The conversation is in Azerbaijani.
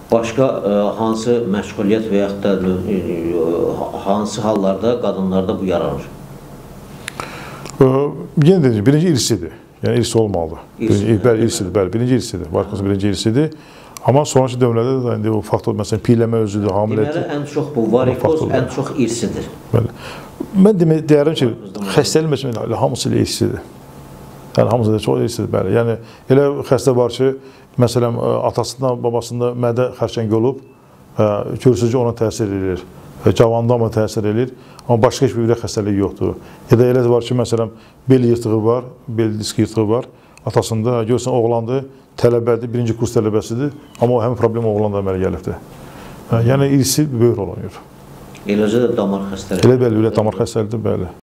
Başqa hansı məşğuliyyət və yaxud da hansı hallarda qadınlarda bu yaranır? Yenə deyəcəm, birinci irsidir. Yəni irsi olmalıdır. İrsidir, bəli, birinci irsidir. Varsınız birinci irsidir. Amma sonraki dövrlərdə də indi o faktor, məsələn, piyləmə özüdür, hamilədir. Deməli, ən çox bu varikoz ən çox irsidir. Bəli. Mən deyərəm ki, xəstəlik məsələn, hamısı ilə irsidir. Yəni, hamısı da çox irsidir, bəli. Yəni, elə xəstə var ki, məsələn, atasında, babasında mədə xərçəng olub, görürsüzcə ona təsir edir. Cavanda mı təsir edir, amma başqa heç bir ürək xəstəliyi yoxdur. Ya da elə var ki, məsələn, bel yırtığı var, bel disk yırtığı var atasında. Görürsən, oğlandır, tələbədir, birinci kurs tələbəsidir, amma o həmin problem oğlanda əmələ gəlibdir. Yəni, irsi böyük rol oynayır. Eləcə də damar xəstəliyi. Elə bəli, ürək damar xəstəliyidir, bəli.